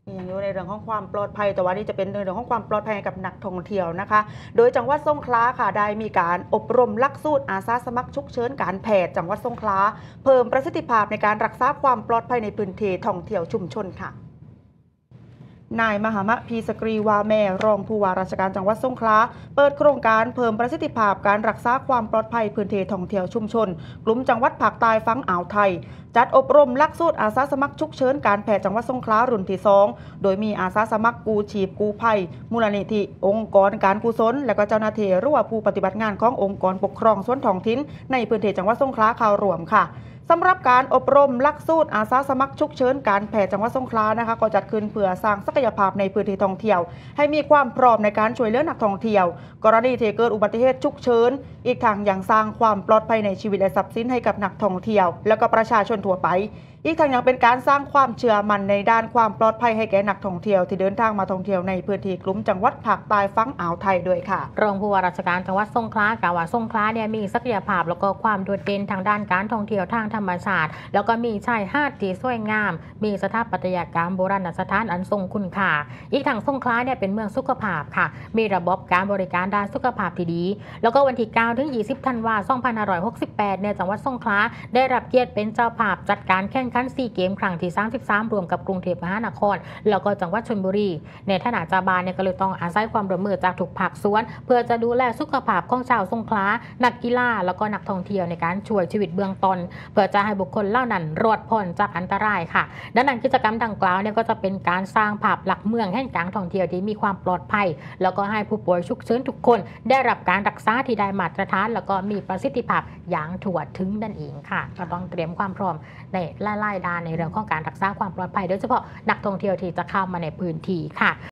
ยังอยู่ในเรื่องของความปลอดภัยแต่ว่านี่จะเป็นในเรื่องของความปลอดภัยกับนักท่องเที่ยวนะคะโดยจังหวัดสงขลาค่ะได้มีการอบรมหลักสูตรอาสาสมัครฉุกเฉินการแพทย์จังหวัดสงขลาเพิ่มประสิทธิภาพในการรักษาความปลอดภัยในพื้นที่ท่องเที่ยวชุมชนค่ะนายมหามะพีสกรีวาแม่รองผู้ว่าราชการจังหวัดสงขลาเปิดโครงการเพิ่มประสิทธิภาพการรักษาความปลอดภัยพื้นที่ท่องเที่ยวชุมชนกลุ่มจังหวัดภาคใต้ฝั่งอ่าวไทยจัดอบรมหลักสูตรอาสาสมัครฉุกเฉินการแพทย์จังหวัดสงขลารุ่นที่2โดยมีอาสาสมัครกู้ชีพกู้ภัยมูลนิธิองค์กรการกุศลและก็เจ้าหน้าที่หรือว่าผู้ปฏิบัติงานขององค์กรปกครองส่วนท้องถิ่นในพื้นที่จังหวัดสงขลาเข้าร่วมค่ะสำหรับการอบรมหลักสูตรอาสาสมัครฉุกเฉินการแพทย์จังหวัดสงขลานะคะก็จัดขึ้นเพื่อสร้างศักยภาพในพื้นที่ท่องเที่ยวให้มีความพร้อมในการช่วยเหลือนักท่องเที่ยวกรณีที่เกิดอุบัติเหตุฉุกเฉินอีกทางยังสร้างความปลอดภัยในชีวิตและทรัพย์สินให้กับนักท่องเที่ยวและก็ประชาชนทั่วไปอีกทางยังเป็นการสร้างความเชื่อมั่นในด้านความปลอดภัยให้แก่นักท่องเที่ยวที่เดินทางมาท่องเที่ยวในพื้นที่กลุ่มจังหวัดภาคใต้ฝั่งอ่าวไทยด้วยค่ะรองผู้ว่าราชการจังหวัดสงขลากล่าวว่าสงขลาเนี่ยมีศักยภาพแล้วก็ความโดดเด่นทางด้านการท่องเที่ยวทางธรรมชาติแล้วก็มีชายหาดที่สวยงามมีสถาปัตยกรรมโบราณสถานอันทรงคุณค่าอีกทางสงขลาเนี่ยเป็นเมืองสุขภาพค่ะมีระบบการบริการด้านสุขภาพที่ดีแล้วก็วันที่9ถึง20ธันวาคม2568เนี่ยจังหวัดสงขลาได้รับเกียรติเป็นเจ้าภาพจัดการแข่งขันซีเกมครั้งที่33รวมกับกรุงเทพมหานครแล้วก็จังหวัดชลบุรีในฐานะเจ้าบ้านเนี่ยก็เลยต้องอาศัยความร่วมมือจากทุกภาคส่วนเพื่อจะดูแลสุขภาพของชาวสงขลานักกีฬาแล้วก็นักท่องเที่ยวในการช่วยชีวิตเบื้องต้นเพื่อจะให้บุคคลเหล่านั้นรอดพ้นจากอันตรายค่ะดังนั้นกิจกรรมดังกล่าวเนี่ยก็จะเป็นการสร้างภาพลักษณ์เมืองแห่งการท่องเที่ยวที่มีความปลอดภัยแล้วก็ให้ผู้ป่วยฉุกเฉินทุกคนได้รับการรักษาที่ได้มาตรฐานแล้วก็มีประสิทธิภาพอย่างทั่วถึงนั่นเองค่ะก็ต้องเตรียมความพร้อมในไล่ด้านในเรื่องของการรักษาความปลอดภัยโดยเฉพาะนักท่องเที่ยวที่จะเข้ามาในพื้นที่ค่ะ